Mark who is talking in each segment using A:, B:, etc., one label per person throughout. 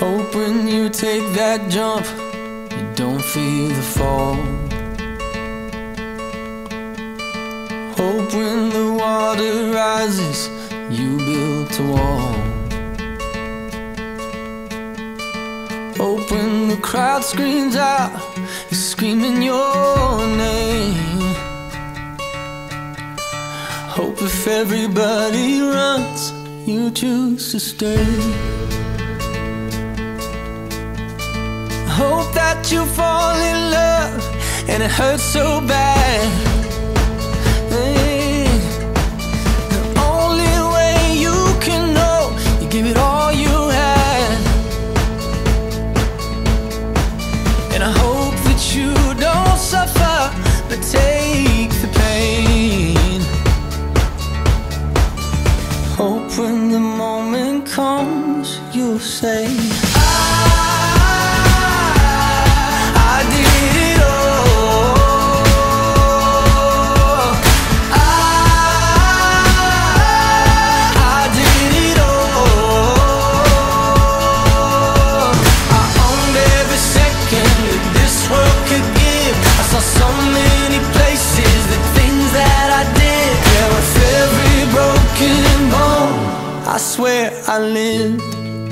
A: Hope when you take that jump, you don't feel the fall. Hope when the water rises, you built a wall. Hope when the crowd screams out, you're screaming your name. Hope if everybody runs, you choose to stay. Hope that you fall in love and it hurts so bad. Hey, the only way you can know, you give it all you had. And I hope that you don't suffer, but take the pain. Hope when the moment comes, you'll say, I swear I lived.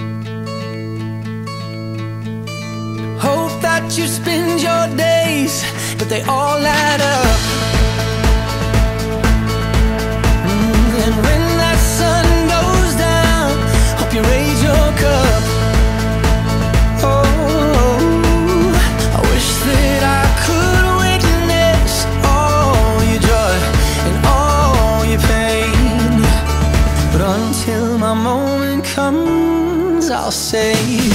A: Hope that you spend your days, but they all add up. And when that sun goes down, hope you raise your cup. Oh, I wish that I could witness all your joy and all your pain. But until my moment comes, I'll say